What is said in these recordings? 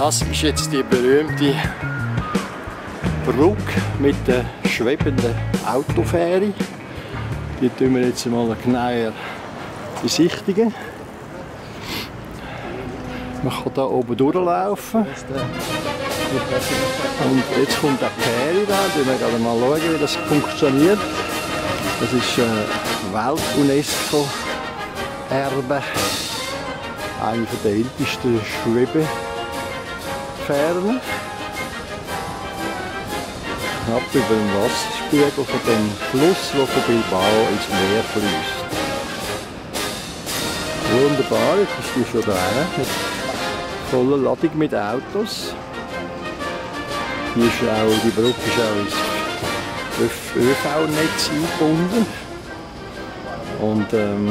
Das ist jetzt die berühmte Brücke mit der schwebenden Autofähre. Die tun wir jetzt mal genauer besichtigen. Man kann hier oben durchlaufen. Und jetzt kommt eine Fähre da. Wir werden mal schauen, wie das funktioniert. Das ist Welt-UNESCO-Erbe. Eine der ältesten Schwebefähren. Knapp über dem Wasserspiegel von dem Fluss, der von Bilbao ins Meer fließt. Wunderbar, jetzt ist die schon da, mit voller Ladung mit Autos. Hier ist auch, die Brücke ist auch ins ÖV-Netz eingebunden. Und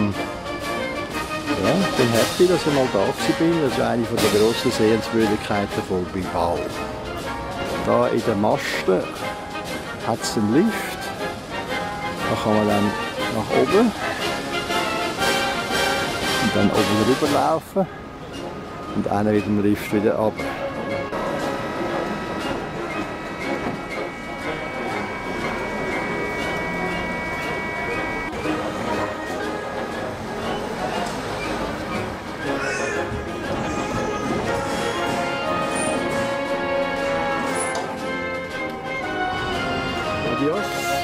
ja, ich bin happy, dass ich mal da bin. Das ist eine der grossen Sehenswürdigkeiten von Bilbao. Da in den Masten hat es einen Lift. Da kann man dann nach oben und dann oben rüber laufen und einer mit dem Lift wieder runter. Adios.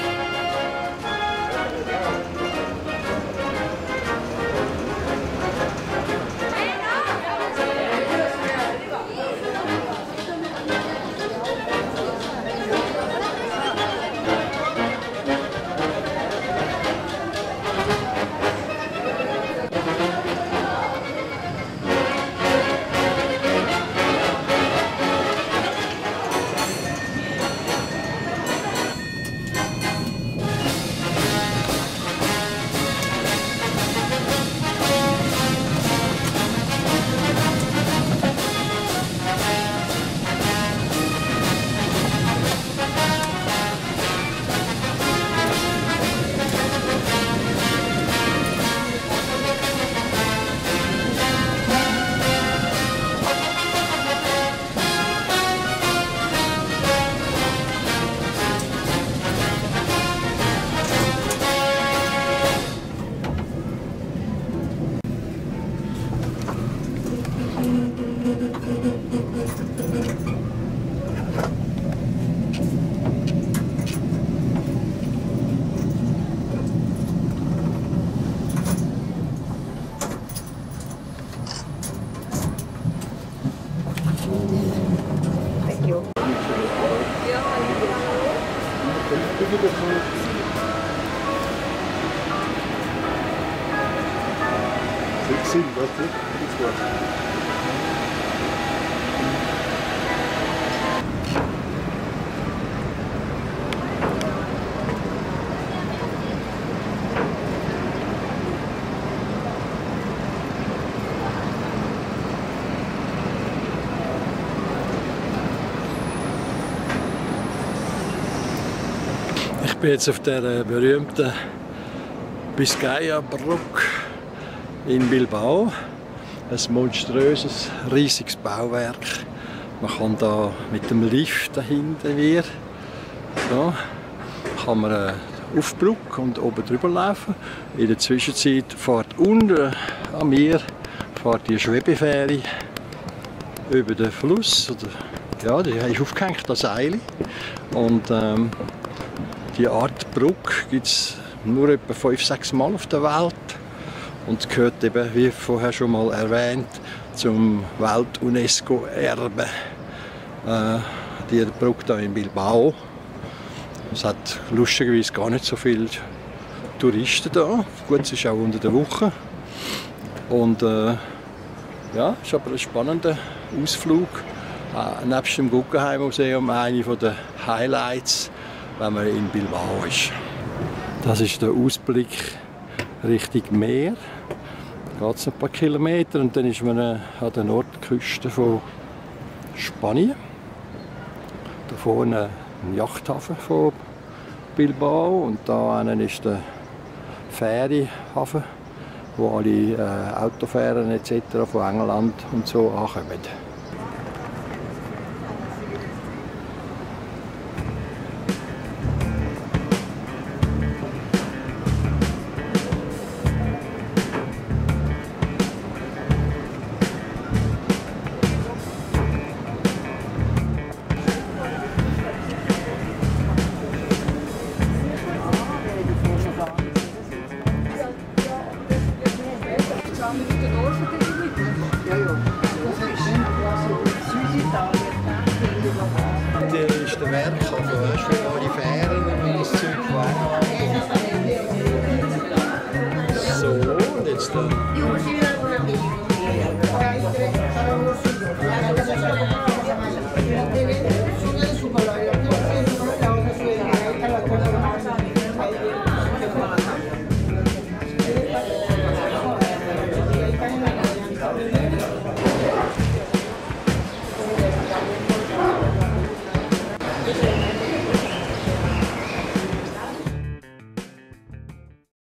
Ich bin jetzt auf der berühmten Biscaya-Brücke in Bilbao. Ein monströses, riesiges Bauwerk. Man kann da mit dem Lift dahinter wieder, so, kann man auf die Brücke und oben drüber laufen. In der Zwischenzeit fährt unten an mir die Schwebefähre über den Fluss. Ja, die ist aufgehängt an Seile. Und die Art Brücke gibt es nur etwa 5-6 Mal auf der Welt und gehört eben, wie vorher schon mal erwähnt, zum Welt-UNESCO-Erbe. Die Brücke hier in Bilbao. Es hat lustigerweise gar nicht so viele Touristen da. Gut, es ist auch unter der Woche. Und ja, es ist aber ein spannender Ausflug. Nebst dem Guggenheim Museum eine der Highlights, wenn man in Bilbao ist. Das ist der Ausblick Richtung Meer. Da geht es ein paar Kilometer und dann ist man an der Nordküste von Spanien. Da vorne ein Yachthafen von Bilbao und da ist der Fährihafen, wo alle Autofähren etc. von England und so ankommen. Die Oberschicht